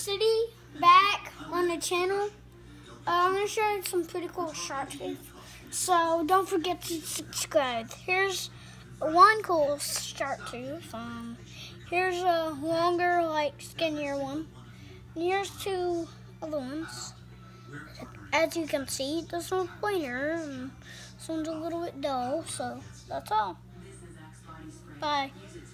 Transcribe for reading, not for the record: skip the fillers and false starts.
City back on the channel. I'm going to show you some pretty cool shark teeth. So don't forget to subscribe. Here's one cool shark tooth. Here's a longer, skinnier one. And here's two other ones. As you can see, this one's pointer and this one's a little bit dull. So that's all. Bye.